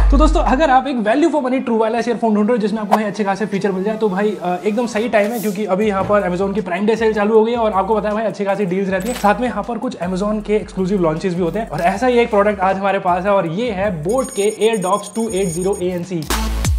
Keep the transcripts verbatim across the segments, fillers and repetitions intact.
तो दोस्तों अगर आप एक value for money true wireless earphone ढूंढ रहे हो जिसमें आपको भाई अच्छे खासे फीचर मिल जाए तो भाई एकदम सही टाइम है, क्योंकि अभी यहाँ पर अमेजोन की प्राइम डे सेल चालू हो गई है और आपको पता है भाई अच्छी खासी डील्स रहती है। साथ में यहाँ पर कुछ अमेजोन के एक्सक्लूसिव लॉन्चेस भी होते हैं और ऐसा ही एक प्रोडक्ट आज हमारे पास है और ये है बोट के Airdopes two eighty A N C.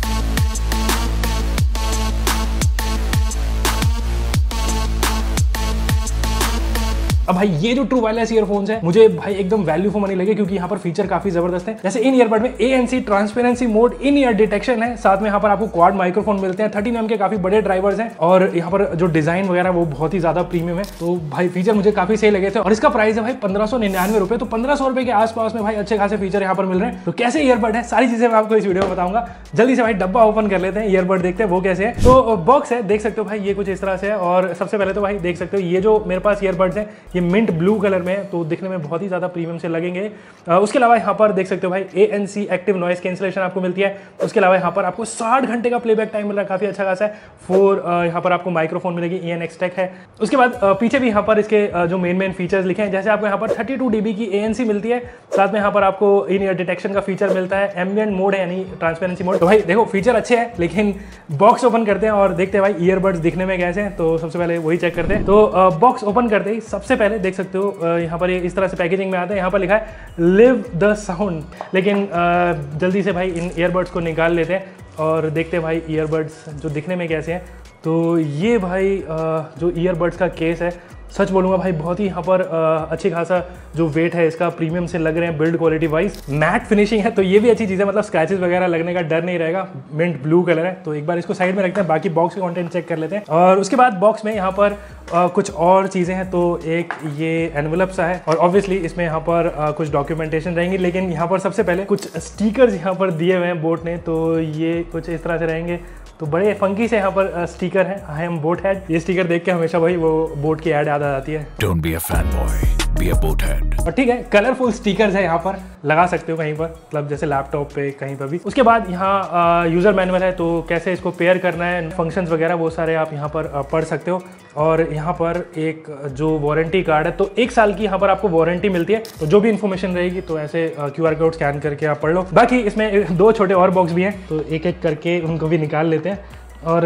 अब भाई ये जो ट्रू वायरलेस ईयरफोन्स है मुझे भाई एकदम वैल्यू फॉर मनी लगे, क्योंकि यहाँ पर फीचर काफी जबरदस्त है। जैसे इन ईयरबड में A N C transparency mode, in ear detection है, साथ में यहाँ पर आपको क्वाड माइक्रोफोन मिलते हैं, थर्टीन एम के काफी बड़े ड्राइवर्स हैं और यहाँ पर जो डिजाइन वगैरह वो बहुत ही ज्यादा प्रीमियम है। तो भाई फीचर मुझे काफी सही लगे थे और इसका प्राइस है भाई पंद्रह सौ निन्यानवे रुपए। तो पंद्रह सौ रुपए के आसपास में भाई अच्छे खासे फीचर यहाँ पर मिल रहे हैं। तो कैसे ईयरबड है सारी चीजें मैं आपको इस वीडियो में बताऊंगा। जल्दी से भाई डब्बा ओपन कर लेते हैं, ईयरबड देखते हैं वो कैसे है। तो बॉक्स है, देख सकते हो भाई ये कुछ इस तरह से है और सबसे पहले तो भाई देख सकते हो ये जो मेरे पास ईयरबड्स है ये मिंट ब्लू कलर में, तो दिखने में बहुत ही ज्यादा प्रीमियम से लगेंगे। उसके अलावा यहाँ पर देख सकते हो भाई A N C active noise cancellation आपको मिलती है। उसके अलावा यहाँ पर आपको साठ घंटे का प्लेबैक टाइम मिल रहा है, काफी अच्छा खासा है। फोर यहाँ पर आपको माइक्रोफोन मिलेगी, ई एन एक्स टेक है। उसके बाद पीछे भी यहाँ पर इसके जो मेन मेन फीचर्स लिखे हैं, जैसे आपको यहाँ पर थर्टी टू डीबी की ए एन सी मिलती है, साथ में यहाँ पर आपको इन ईयर डिटेक्शन का फीचर मिलता है, एम्बिएंट मोड है यानी ट्रांसपेरेंसी मोड। तो भाई देखो फीचर अच्छे हैं, लेकिन बॉक्स ओपन करते हैं और देखते हैं भाई ईयरबड्स दिखने में कैसे हैं। तो सबसे पहले वही चेक करते हैं। तो बॉक्स ओपन करते ही सबसे पहले देख सकते हो यहाँ पर इस तरह से पैकेजिंग में आता है, यहाँ पर लिखा है लिव द साउंड। लेकिन आ, जल्दी से भाई इन ईयरबड्स को निकाल लेते हैं और देखते हैं भाई ईयरबड्स जो दिखने में कैसे हैं। तो ये भाई आ, जो ईयरबड्स का केस है, सच बोलूँगा भाई बहुत ही यहाँ पर अच्छी खासा जो वेट है इसका प्रीमियम से लग रहे हैं। Build quality wise matte finishing है तो ये भी अच्छी चीज़ है, मतलब स्क्रैचेस वगैरह लगने का डर नहीं रहेगा। मिंट ब्लू कलर है तो एक बार इसको साइड में रखते हैं, बाकी बॉक्स के कंटेंट चेक कर लेते हैं। और उसके बाद बॉक्स में यहाँ पर आ, कुछ और चीज़ें हैं। तो एक ये एनवेलप सा है और ऑब्वियसली इसमें यहाँ पर आ, कुछ डॉक्यूमेंटेशन रहेंगी, लेकिन यहाँ पर सबसे पहले कुछ स्टिकर्स यहाँ पर दिए हुए हैं बोट ने। तो ये कुछ इस तरह से रहेंगे, तो बड़े फंकी से यहाँ पर स्टिकर है, आई एम बोट हेड। ये स्टिकर देख के हमेशा भाई वो बोट की ऐड याद आ जाती है, don't be a fan boy, be a Boat head. और ठीक है कलरफुल स्टिकर्स है, यहाँ पर लगा सकते हो कहीं पर, मतलब जैसे लैपटॉप पे कहीं पर भी। उसके बाद यहाँ यूजर मैनुअल है, तो कैसे इसको पेयर करना है, फंक्शंस वगैरह वो सारे आप यहाँ पर पढ़ सकते हो। और यहाँ पर एक जो वारंटी कार्ड है, तो एक साल की यहाँ पर आपको वारंटी मिलती है। तो जो भी इन्फॉर्मेशन रहेगी तो ऐसे क्यू आर कोड स्कैन करके आप पढ़ लो। बाकी इसमें दो छोटे और बॉक्स भी हैं, तो एक एक करके उनको भी निकाल लेते हैं। और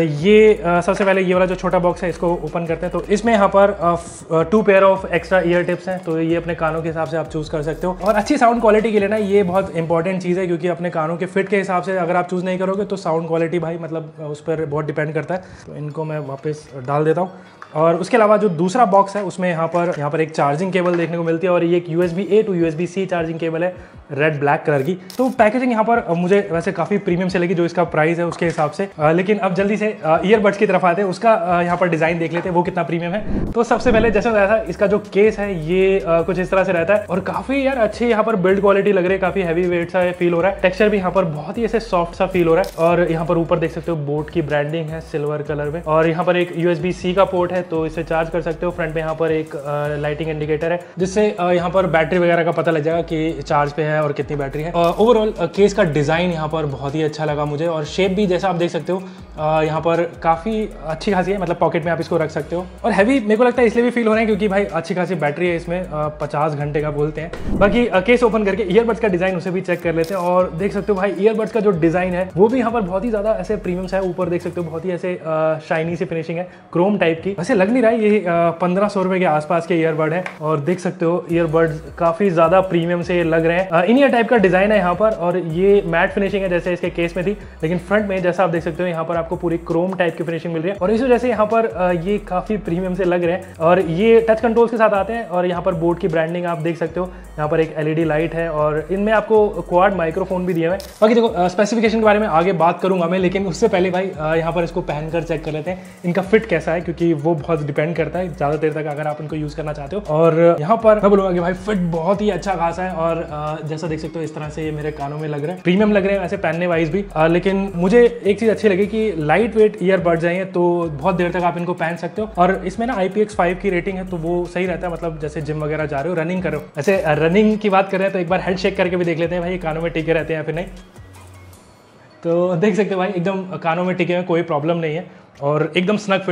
ये सबसे पहले ये वाला जो छोटा बॉक्स है इसको ओपन करते हैं। तो इसमें यहाँ पर two pair of extra ear tips हैं, तो ये अपने कानों के हिसाब से आप चूज़ कर सकते हो। और अच्छी साउंड क्वालिटी के लिए ना ये बहुत इंपॉर्टेंट चीज़ है, क्योंकि अपने कानों के फिट के हिसाब से अगर आप चूज़ नहीं करोगे तो साउंड क्वालिटी भाई मतलब उस पर बहुत डिपेंड करता है। तो इनको मैं वापस डाल देता हूँ। और उसके अलावा जो दूसरा बॉक्स है उसमें यहाँ पर यहाँ पर एक चार्जिंग केबल देखने को मिलती है और ये एक U S B A to U S B C charging cable है, रेड ब्लैक कलर की। तो पैकेजिंग यहाँ पर मुझे वैसे काफ़ी प्रीमियम से लगी जो इसका प्राइस है उसके हिसाब से। आ, लेकिन अब जल्दी से ईयरबड्स की तरफ आते हैं, उसका आ, यहाँ पर डिज़ाइन देख लेते हैं वो कितना प्रीमियम है। तो सबसे पहले जैसे बताया था इसका जो केस है ये आ, कुछ इस तरह से रहता है और काफ़ी यार अच्छी यहाँ पर बिल्ड क्वालिटी लग रही है, काफ़ी हैवी वेट सा फील हो रहा है। टेक्सचर भी यहाँ पर बहुत ही ऐसे सॉफ्ट सा फील हो रहा है। और यहाँ पर ऊपर देख सकते हो बोट की ब्रांडिंग है सिल्वर कलर में और यहाँ पर एक यू एस बी सी का पोर्ट है, तो इसे चार्ज सकते हो। फ्रंट में यहाँ पर एक लाइटिंग इंडिकेटर है जिससे यहाँ पर बैटरी वगैरह का पता लग जाएगा कि चार्ज पे है और कितनी बैटरी है। ओवरऑल केस का डिजाइन यहाँ पर बहुत ही अच्छा लगा मुझे और शेप भी जैसा आप देख सकते हो यहाँ पर काफ़ी अच्छी खासी है, मतलब पॉकेट में आप इसको रख सकते हो। और हैवी मेरे को लगता है इसलिए भी फील हो रहा है क्योंकि भाई अच्छी खासी बैटरी है इसमें, पचास घंटे का बोलते हैं। बाकी केस ओपन करके ईयरबड्स का डिजाइन उसे भी चेक कर लेते हैं और देख सकते हो भाई ईयरबड्स का जो डिजाइन है वो भी यहाँ पर बहुत ही ज्यादा ऐसे प्रीमियम है। ऊपर देख सकते हो बहुत ही ऐसे शाइनी सी फिनिशिंग है, क्रोम टाइप की। वैसे लग नहीं रहा है ये पंद्रह सौ रुपए के आसपास के ईयरबड है और देख सकते हो ईयरबड्स काफी ज्यादा प्रीमियम से लग रहे हैं। इन ईयर टाइप का डिजाइन है यहाँ पर और ये मैट फिनिशिंग है जैसे इसके केस में थी, लेकिन फ्रंट में जैसा आप देख सकते हो यहाँ पर आपको पूरी क्रोम टाइप की फिनिशिंग मिल रही है और इस वजह से यहाँ पर ये काफी प्रीमियम से लग रहे हैं। और ये टच कंट्रोल्स के साथ आते हैं और यहाँ पर बोट की ब्रांडिंग आप देख सकते हो, यहाँ पर एक एल ई डी लाइट है और इनमें आपको क्वाड माइक्रोफोन भी दिए हुए हैं। बाकी देखो स्पेसिफिकेशन के बारे में आगे बात करूंगा मैं, लेकिन उससे पहले भाई यहाँ पर इसको पहनकर चेक कर लेते हैं इनका फिट कैसा है, क्योंकि वो बहुत डिपेंड करता है ज्यादा देर तक अगर आप इनको यूज करना चाहते हो। और यहाँ पर मैं बोलूंगा कि भाई फिट बहुत ही अच्छा खासा है और जैसा देख सकते हो इस तरह से ये मेरे कानों में लग रहा है, प्रीमियम लग रहे हैं वैसे पहनने वाइज भी। आ, लेकिन मुझे एक चीज अच्छी लगी कि लाइट वेट ईयरबड्स हैं तो बहुत देर तक आप इनको पहन सकते हो और इसमें ना आई पी एक्स फाइव की रेटिंग है तो वो सही रहता है, मतलब जैसे जिम वगैरह जा रहे हो, रनिंग करो। ऐसे रनिंग की बात कर रहे हैं तो एक बार हेड शेक करके भी देख लेते हैं भाई कानों में टिके रहते हैं फिर नहीं। तो देख सकते हो भाई एकदम कानों में टिके हुए, कोई प्रॉब्लम नहीं है और एकदम स्नग फिट है।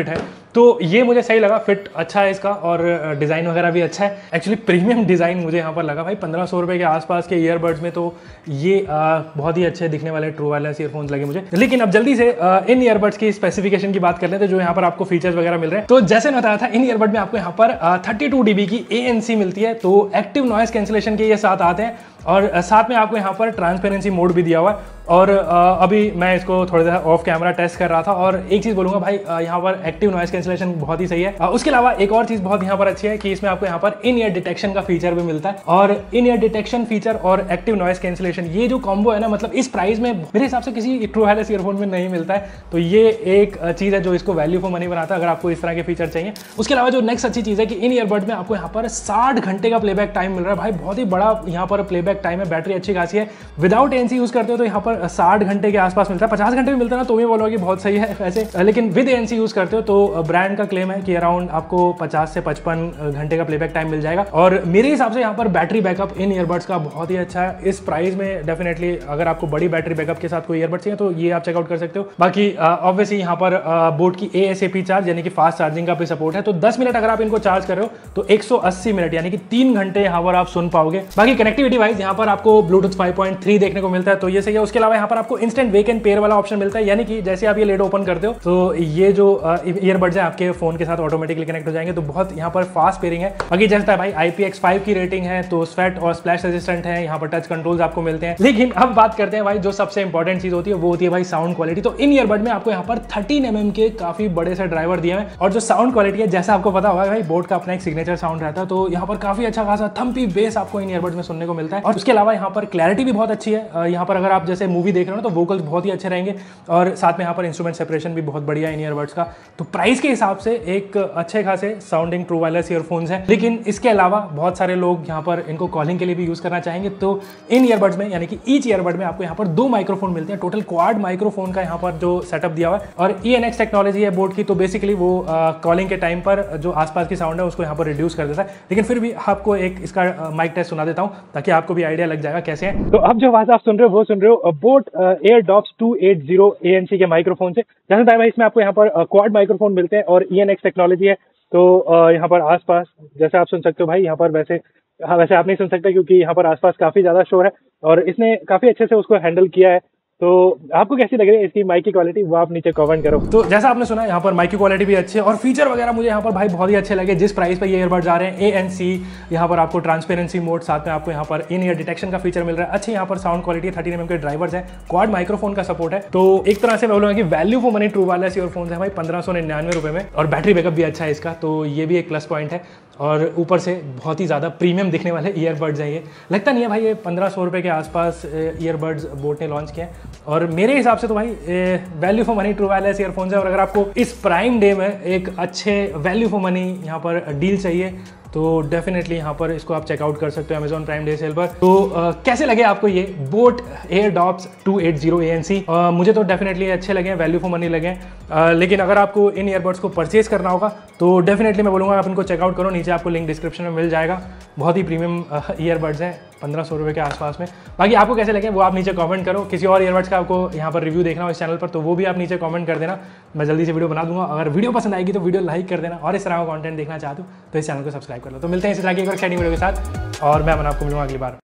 तो ये मुझे सही लगा, फिट अच्छा है इसका और डिज़ाइन वगैरह भी अच्छा है। एक्चुअली प्रीमियम डिज़ाइन मुझे यहाँ पर लगा भाई। पंद्रह सौ रुपये के आसपास के ईयरबड्स में तो ये आ, बहुत ही अच्छे दिखने वाले ट्रू वायरलेस ईयरफोन्स लगे मुझे। लेकिन अब जल्दी से आ, इन ईयरबड्स की स्पेसिफिकेशन की बात कर लेते हैं, जो यहाँ पर आपको फीचर्स वगैरह मिल रहे हैं। तो जैसे मैं बताया था, इन ईयरबड में आपको यहाँ पर थर्टी टू डी बी की ए एन सी मिलती है, तो एक्टिव नॉइस कैंसिलेशन के ये साथ आते हैं और साथ में आपको यहाँ पर ट्रांसपेरेंसी मोड भी दिया हुआ है। और अभी मैं इसको थोड़ी देर ऑफ कैमरा टेस्ट कर रहा था और एक चीज़ बोलूँगा भाई, यहाँ पर एक्टिव नॉइस कैंसिलेशन बहुत ही सही है। उसके अलावा एक और चीज़ बहुत यहाँ पर अच्छी है कि इसमें आपको यहाँ पर इन ईयर डिटेक्शन का फीचर भी मिलता है। और इन ईयर डिटेक्शन फीचर और एक्टिव नॉइस कैंसिलेशन, ये जो कॉम्बो है ना, मतलब इस प्राइस में मेरे हिसाब से किसी ट्रू वायरलेस ईयरफोन में नहीं मिलता है। तो ये एक चीज़ है जो इसको वैल्यू फॉर मनी बनाता है, अगर आपको इस तरह के फीचर चाहिए। उसके अलावा जो नेक्स्ट अच्छी चीज़ है कि इन ईयरबड में आपको यहाँ पर साठ घंटे का प्लेबैक टाइम मिल रहा है भाई। बहुत ही बड़ा यहाँ पर प्लेबैक टाइम है, बैटरी अच्छी खासी है। विदाउट एनसी यूज़ करते हो तो यहाँ पर साठ घंटे के आसपास मिलता है। पचास घंटे भी मिलता है ना तो भी बोलोगे बहुत सही है वैसे, लेकिन विद एनसी यूज करते हो तो ब्रांड का क्लेम है कि अराउंड आपको पचास से पचपन घंटे का प्लेबैक टाइम मिल जाएगा। और मेरे हिसाब से यहाँ पर बैटरी बैकअप इन ईयरबड्स का बहुत ही अच्छा है। इस प्राइस में डेफिनेटली अगर आपको बड़ी बैटरी बैकअप के साथ कोई ईयरबड्स चाहिए तो ये आप चेकआउट कर सकते हो। बाकी ऑब्वियसली यहाँ पर बोट की A S A P charge यानी कि फास्ट चार्जिंग का भी सपोर्ट है, तो दस मिनट अगर आप इनको चार्ज कर रहे हो तो एक सौ अस्सी मिनट यानी कि तीन घंटे यहाँ पर आप सुन पाओगे। बाकी कनेक्टिविटी वाइज यहाँ पर आपको ब्लूटूथ फाइव पॉइंट थ्री देखने को मिलता है, तो ये सही है। उसके अलावा यहाँ पर आपको इंस्टेंट वेक एंड पेयर वाला ऑप्शन मिलता है, यानी कि जैसे आप ये लेड ओपन करते हो तो ये जो ईयरबड्स है आपके फोन के साथ ऑटोमेटिकली कनेक्ट हो जाएंगे। तो बहुत यहाँ पर फास्ट पेयरिंग है। बाकी जैसा भाई आई पी एक्स फाइव की रेटिंग है, तो स्वेट और स्प्लैश रेजिस्टेंट है, यहाँ पर टच कंट्रोल्स आपको मिलते हैं। लेकिन अब बात करते हैं भाई जो सबसे इंपॉर्टेंट चीज होती है, वो होती है भाई साउंड क्वालिटी। तो इन ईयरबड में आपको यहाँ पर थर्टीन एम एम के काफी बड़े से ड्राइवर दिए हैं और जो साउंड क्वालिटी है, जैसा आपको पता होगा भाई बोट का अपना एक सिग्नेचर साउंड रहता है, तो यहाँ पर काफी अच्छा खासा थम्पी बेस आपको इन ईयरबड्स में सुनने को मिलता है। और उसके अलावा यहाँ पर क्लैरिटी भी बहुत अच्छी है। यहाँ पर अगर आप जैसे मूवी देख रहे हो तो वोकल्स बहुत ही अच्छे रहेंगे और साथ में यहाँ पर इंस्ट्रूमेंट सेपरेशन भी बहुत बढ़िया है इन ईयरबड्स का। तो प्राइस के हिसाब से एक अच्छे खासे साउंडिंग ट्रू वायरलेस ईयरफोन्स हैं। लेकिन इसके अलावा बहुत सारे लोग यहाँ पर इनको कॉलिंग के लिए भी यूज करना चाहेंगे, तो इन ईयरबड्स में यानी कि ईच ईयरबड में आपको यहाँ पर दो माइक्रोफोन मिलते हैं। टोटल क्वाड माइक्रोफोन का यहाँ पर जो सेटअप दिया हुआ है और ई एन एक्स टेक्नोलॉजी है बोट की, तो बेसिकली वो कॉलिंग के टाइम पर जो आसपास की साउंड है उसको यहाँ पर रिड्यूस कर देता है। लेकिन फिर भी आपको एक इसका माइक टेस्ट सुना देता हूँ ताकि आपको भी आइडिया लग जाएगा कैसे है। तो अब जो आवाज आप सुन रहे हो वो सुन रहे हो boAt Airdopes two eighty A N C के माइक्रोफोन से। जैसे बताया भाई इसमें आपको यहाँ पर क्वाड माइक्रोफोन मिलते हैं और ई एन एक्स टेक्नोलॉजी है, तो यहाँ पर आसपास जैसे आप सुन सकते हो भाई, यहाँ पर वैसे हाँ वैसे आप नहीं सुन सकते क्योंकि यहाँ पर आसपास काफी ज्यादा शोर है और इसने काफी अच्छे से उसको हैंडल किया है। तो आपको कैसी लग रही है इसकी माइक की क्वालिटी, वो आप नीचे कमेंट करो। तो जैसा आपने सुना यहाँ पर माइक की क्वालिटी भी अच्छी है और फीचर वगैरह मुझे यहाँ पर भाई बहुत ही अच्छे लगे। जिस प्राइस पे ये ईयरबड्स आ रहे हैं, ए एन सी, यहाँ पर आपको ट्रांसपेरेंसी मोड, साथ में आपको यहाँ पर इन ईयर डिटेक्शन का फीचर मिल रहा है। अच्छी यहाँ पर sound quality, thirteen M M के ड्राइवर्स हैं, क्वाड माइक्रोफोन का सपोर्ट है। तो एक तरह से मैं बोलूँगा कि value for money true wireless earphones है भाई, पंद्रह सौ निन्यानवे रुपये में, और बैटरी बैकअप भी अच्छा है इसका, तो ये भी एक प्लस पॉइंट है। और ऊपर से बहुत ही ज़्यादा प्रीमियम दिखने वाले ईयरबड्स हैं। ये लगता नहीं है भाई ये पंद्रह सौ रुपये के आसपास ईयरबड्स बोट ने लॉन्च किया है, और मेरे हिसाब से तो भाई value for money true wireless earphones है। और अगर आपको इस प्राइम डे में एक अच्छे वैल्यू फॉर मनी यहाँ पर डील चाहिए तो डेफिनेटली यहाँ पर इसको आप चेकआउट कर सकते हो अमेजॉन प्राइम डे सेल पर। तो आ, कैसे लगे आपको ये boAt Airdopes two eighty A N C? मुझे तो डेफिनेटली अच्छे लगे, वैल्यू फॉर मनी लगे। आ, लेकिन अगर आपको इन ईयरबड्स को परचेज करना होगा तो डेफिनेटली मैं बोलूँगा आप इनको चेकआउट करो, नीचे आपको लिंक डिस्क्रिप्शन में मिल जाएगा। बहुत ही प्रीमियम ईयरबड्स हैं, पंद्रह सौ रुपये के आसपास में। बाकी आपको कैसे लगे वो आप नीचे कमेंट करो। किसी और ईयरबड्स का आपको यहाँ पर रिव्यू देखना हो इस चैनल पर तो वो भी आप नीचे कमेंट कर देना, मैं जल्दी से वीडियो बना दूंगा। अगर वीडियो पसंद आएगी तो वीडियो लाइक कर देना, और इस तरह का कंटेंट देखना चाहते हो तो इस चैनल को सब्सक्राइब कर लो। तो मिलते हैं इसी तरह की एक और एक्साइटिंग वीडियो के साथ, और मैं आपको मिलूंगा अगली बार।